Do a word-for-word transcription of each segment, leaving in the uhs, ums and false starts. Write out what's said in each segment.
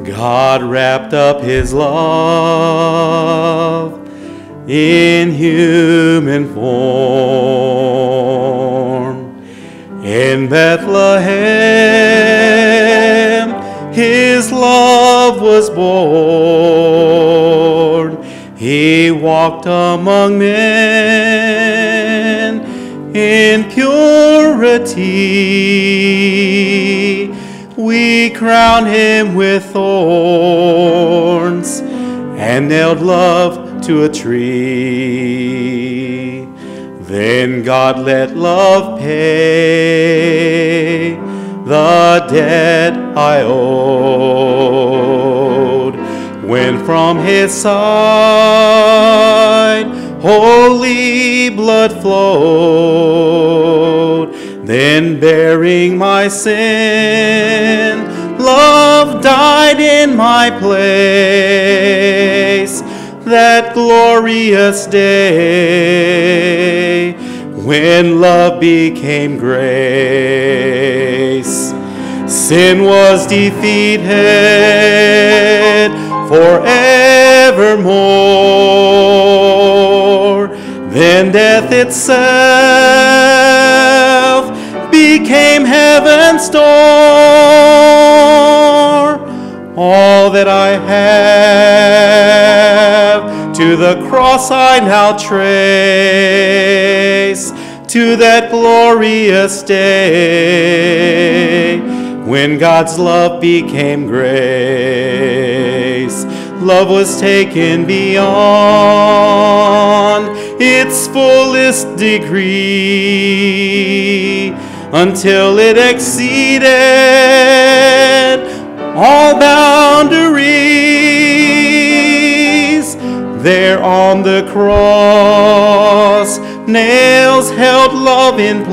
God wrapped up his love in human form. In Bethlehem, his love was born. He walked among men in purity. We crown him with thorns and nailed love to a tree. Then God let love pay the debt I owed, when from his side holy blood flowed. Then bearing my sin, love died in my place. That glorious day when love became grace. Sin was defeated forevermore. Then death itself became heaven's door. All that I have to the cross I now trace, to that glorious day when God's love became grace. Love was taken beyond its fullest degree, until it exceeded all boundaries. There on the cross, nails held love in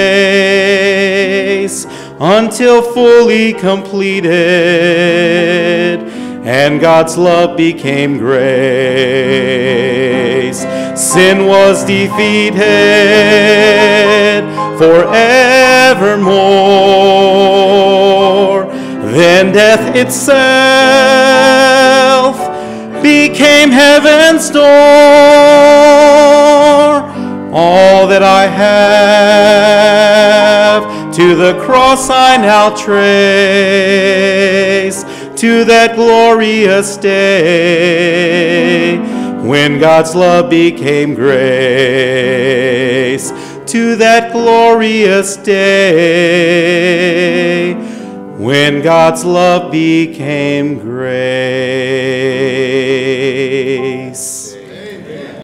place, until fully completed, and God's love became grace. Sin was defeated forevermore. Then death itself became heaven's door. All that I have to the cross I now trace, to that glorious day when God's love became grace, to that glorious day when God's love became grace.